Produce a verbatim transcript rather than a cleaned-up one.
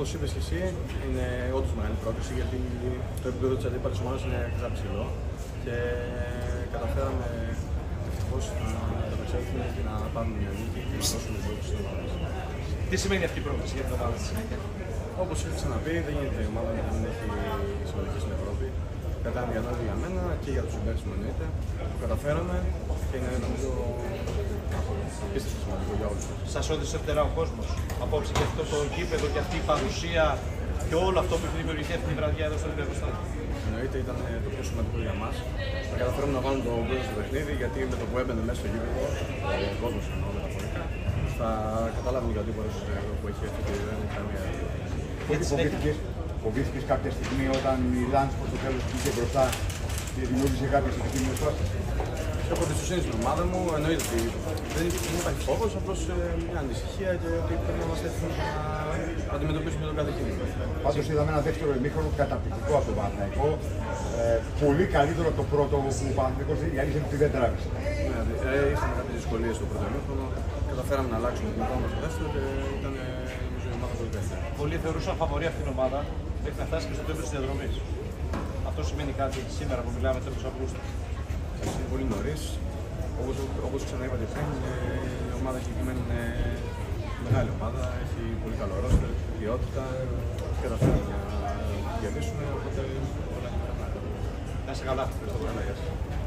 όπως είπες και εσύ, είναι όντως μεγάλη πρόκληση γιατί το επίπεδο της αντίπαλης ομάδας είναι αρκετά ψηλό και καταφέραμε ευτυχώς να καταξέλθουμε και να πάρουμε μια νίκη και να δώσουμε την πρόκληση στην ομάδα μας. Τι σημαίνει αυτή η πρόκληση για την ομάδα της? Όπως είχα ξαναπεί, δεν γίνεται η ομάδα να μην έχει συμμετοχή στην Ευρώπη. Κατάνε για νόημα για μένα και για τους συμπαίκτες μου εννοείται. Το καταφέραμε και είναι νομίζω απίστευτο σημαντικό για όλους. Σας όδησε φτερά ο κόσμος απόψε και αυτό το γήπεδο και αυτή η παρουσία και όλο αυτό που έχει δημιουργηθεί αυτή τη βραδιά εδώ στο Ολυμπιακό Στάδιο? Εννοείται ήταν το πιο σημαντικό για μας. Θα καταφέρουμε να βάλουμε τον κόσμο στο παιχνίδι γιατί με το που έμπαινε μέσα στο γήπεδο, ο κόσμος εννοώ μεταφορικά, θα καταλάβουν γιατί ο πόρος που έχει έρθει και δεν έχει καμία. Φοβήθηκες κάποια στιγμή όταν η Λάνς προς το τέλος πήγε μπροστά και δημιούργησε κάποιες επικίνδυνες φάσεις? Έχω τη εμπιστοσύνη στην ομάδα μου, εννοείται ότι δεν υπάρχει φόβος, απλώς μια ανησυχία και ότι πρέπει να είμαστε έτοιμοι να αντιμετωπίσουμε τον κάθε κίνημα. Πάντως είδαμε ένα δεύτερο ημίχρονο καταπληκτικό από τον Παναθηναϊκό. Ε, πολύ καλύτερο από το πρώτο που ο Παναθηναϊκός η αλήθεια είναι ότι δεν τράβηξε. Ναι, ε, είχαμε κάποιες δυσκολίες στο πρώτο ημίχρονο, καταφέραμε να αλλάξουμε την εικόνα στο δεύτερο και ήταν νομίζω η ομάδα πολύ καλύτερη. Πολλοί θεωρούσαν φαβορί αυτήν την ομάδα μέχρι να φτάσει και στο τέλος της διαδρομής. Αυτό σημαίνει κάτι σήμερα που μιλάμε τέλος Αυγούστου? Είναι πολύ νωρίς. Όπως, όπως ξαναείπα και πριν, η ομάδα συγκεκριμένη είναι μεγάλη ομάδα, έχει πολύ καλό ρόστερ, ποιότητα και καταφέρουμε να κερδίσουμε, οπότε όλα είναι καλά. Να είσαι καλά. Ευχαριστώ πολύ.